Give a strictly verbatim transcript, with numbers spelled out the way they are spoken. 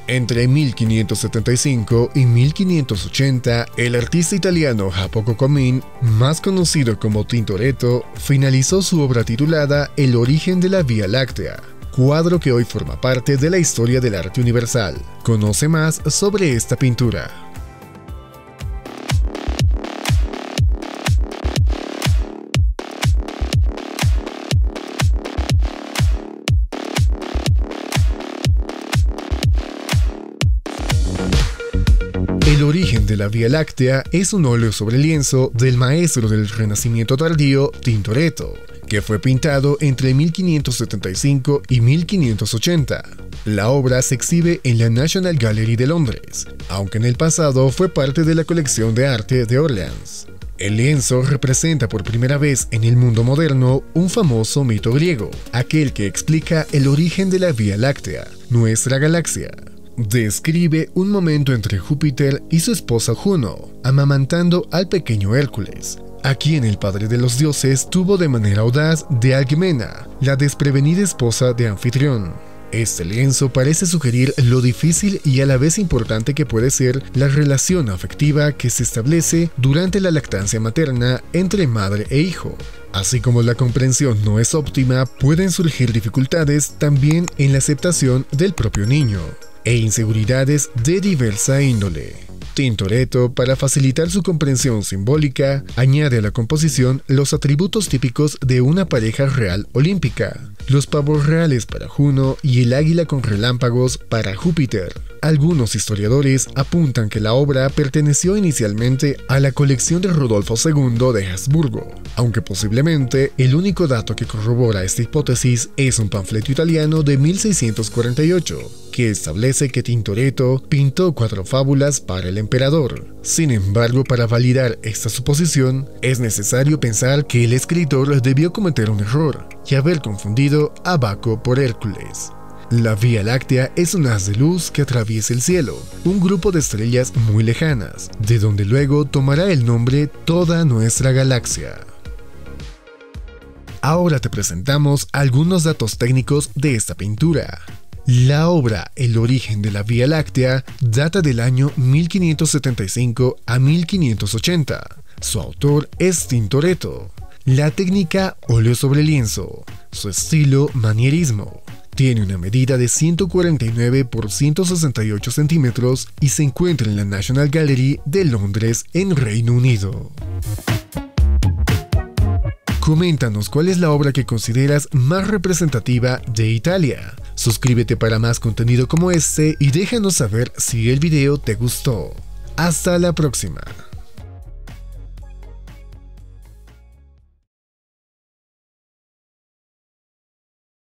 Entre mil quinientos setenta y cinco y mil quinientos ochenta, el artista italiano Jacopo Comín, más conocido como Tintoretto, finalizó su obra titulada El origen de la Vía Láctea, cuadro que hoy forma parte de la historia del arte universal. Conoce más sobre esta pintura. El origen de la Vía Láctea es un óleo sobre lienzo del maestro del Renacimiento tardío Tintoretto, que fue pintado entre mil quinientos setenta y cinco y mil quinientos ochenta. La obra se exhibe en la National Gallery de Londres, aunque en el pasado fue parte de la colección de arte de Orleans. El lienzo representa por primera vez en el mundo moderno un famoso mito griego, aquel que explica el origen de la Vía Láctea, nuestra galaxia. Describe un momento entre Júpiter y su esposa Juno, amamantando al pequeño Hércules, a quien el padre de los dioses tuvo de manera audaz de Alcmena, la desprevenida esposa de Anfitrión. Este lienzo parece sugerir lo difícil y a la vez importante que puede ser la relación afectiva que se establece durante la lactancia materna entre madre e hijo. Así como la comprensión no es óptima, pueden surgir dificultades también en la aceptación del propio niño e inseguridades de diversa índole. Tintoretto, para facilitar su comprensión simbólica, añade a la composición los atributos típicos de una pareja real olímpica, los pavos reales para Juno y el águila con relámpagos para Júpiter. Algunos historiadores apuntan que la obra perteneció inicialmente a la colección de Rodolfo segundo de Habsburgo, aunque posiblemente el único dato que corrobora esta hipótesis es un panfleto italiano de mil seiscientos cuarenta y ocho, que establece que Tintoretto pintó cuatro fábulas para el emperador. Sin embargo, para validar esta suposición, es necesario pensar que el escritor debió cometer un error y haber confundido a Baco por Hércules. La Vía Láctea es un haz de luz que atraviesa el cielo, un grupo de estrellas muy lejanas, de donde luego tomará el nombre toda nuestra galaxia. Ahora te presentamos algunos datos técnicos de esta pintura. La obra El origen de la Vía Láctea data del año mil quinientos setenta y cinco a mil quinientos ochenta. Su autor es Tintoretto. La técnica óleo sobre lienzo. Su estilo manierismo. Tiene una medida de ciento cuarenta y nueve por ciento sesenta y ocho centímetros y se encuentra en la National Gallery de Londres, en Reino Unido. Coméntanos cuál es la obra que consideras más representativa de Italia. Suscríbete para más contenido como este y déjanos saber si el video te gustó. Hasta la próxima.